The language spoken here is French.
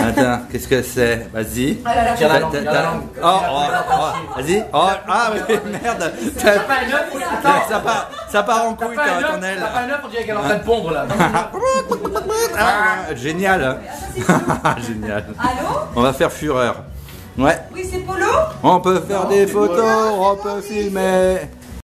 Attends, qu'est-ce que c'est? Vas-y. Tiens la langue, tiens la langue. Vas-y. Oh, ah oui, merde. Ça part en couille ton aile. T'as pas un œuf, on dirait qu'elle est en train de pondre là. Génial. Génial. Allô? On va faire fureur. Ouais. Oui, c'est Polo? On peut faire des photos, on peut filmer.